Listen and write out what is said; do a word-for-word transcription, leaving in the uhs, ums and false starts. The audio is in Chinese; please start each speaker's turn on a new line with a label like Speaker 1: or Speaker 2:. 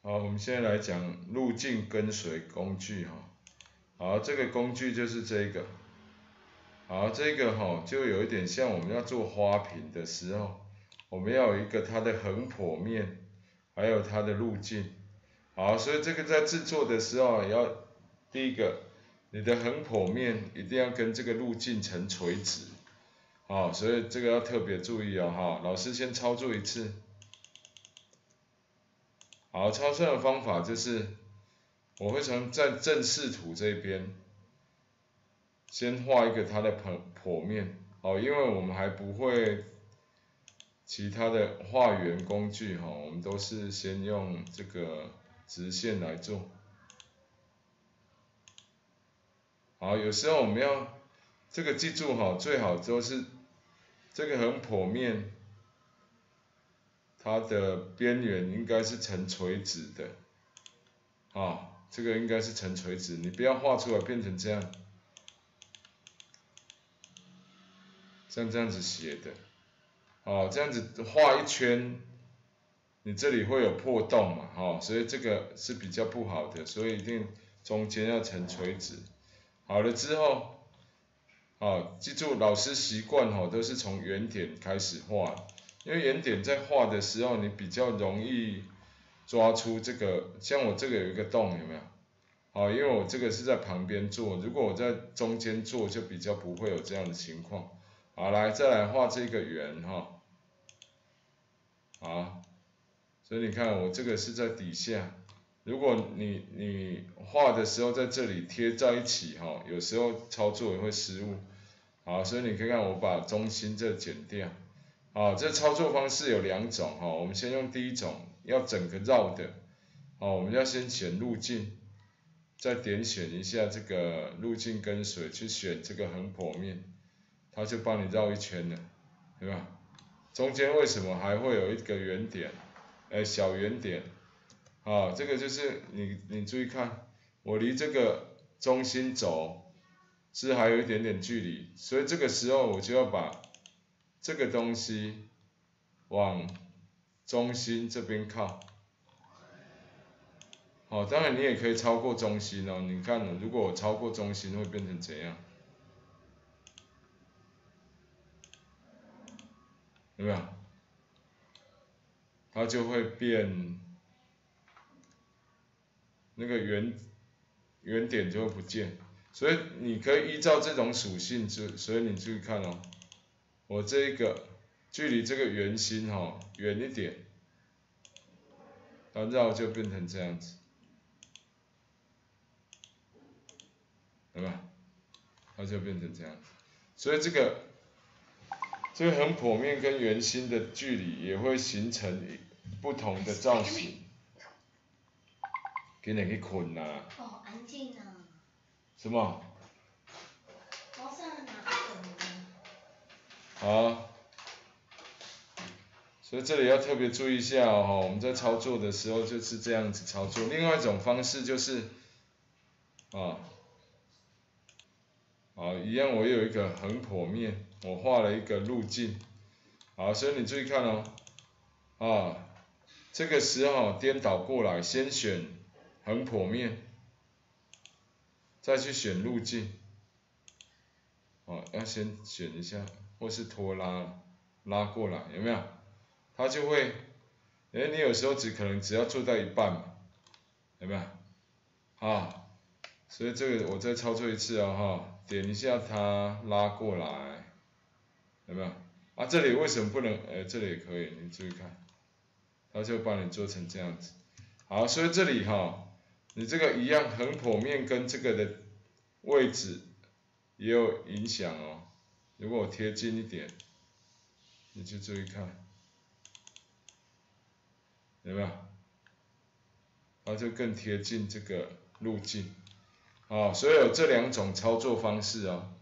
Speaker 1: 好，我们现在来讲路径跟随工具哈。好，这个工具就是这个。好，这个哈就有一点像我们要做花瓶的时候，我们要有一个它的横剖面，还有它的路径。好，所以这个在制作的时候也要第一个，你的横剖面一定要跟这个路径成垂直。好，所以这个要特别注意哦哈。老师先操作一次。好，操作的方法就是，我会从在正视图这边，先画一个它的剖剖面，好，因为我们还不会其他的画圆工具哈，我们都是先用这个直线来做。好，有时候我们要这个记住哈，最好都是这个横剖面。它的边缘应该是呈垂直的，啊，这个应该是呈垂直，你不要画出来变成这样，像这样子斜的，哦，这样子画一圈，你这里会有破洞嘛，哈，所以这个是比较不好的，所以一定中间要呈垂直。好了之后，啊，记住老师习惯哈，都是从原点开始画。因为原点在画的时候，你比较容易抓出这个，像我这个有一个洞，有没有？好，因为我这个是在旁边做，如果我在中间做，就比较不会有这样的情况。好，来再来画这个圆哈，好，所以你看我这个是在底下，如果你你画的时候在这里贴在一起哈，有时候操作也会失误。好，所以你可以看我把中心这剪掉。好，这操作方式有两种哈，我们先用第一种，要整个绕的，好，我们要先选路径，再点选一下这个路径跟随，去选这个横剖面，它就帮你绕一圈了，对吧？中间为什么还会有一个圆点，哎，小圆点，啊，这个就是你你注意看，我离这个中心轴是还有一点点距离，所以这个时候我就要把这个东西往中心这边靠，好，当然你也可以超过中心哦。你看，如果我超过中心会变成怎样？有没有？它就会变，那个圆圆点就会不见。所以你可以依照这种属性，就所以你注意看哦，我这一个距离这个圆心哈、哦、远一点，它绕就变成这样子，对吧？它就变成这样子。所以这个这个横剖面跟圆心的距离也会形成不同的造型。今日去困啦。
Speaker 2: 哦，安静啊。
Speaker 1: 什么？
Speaker 2: 我上了哪个？
Speaker 1: 好。所以这里要特别注意一下哦，我们在操作的时候就是这样子操作。另外一种方式就是，啊，好，一样我有一个横剖面，我画了一个路径。好，所以你注意看哦，啊，这个时候颠倒过来，先选横剖面，再去选路径。哦，要先选一下，或是拖拉，拉过来，有没有？它就会，哎，你有时候只可能只要做到一半嘛，有没有？啊，所以这个我再操作一次哦，哈，点一下它拉过来，有没有？啊，这里为什么不能？哎，这里也可以，你注意看，它就帮你做成这样子。好，所以这里哈，你这个一样横剖面跟这个的位置也有影响哦。如果我贴近一点，你就注意看。有没有？它就更贴近这个路径，啊，所以有这两种操作方式哦。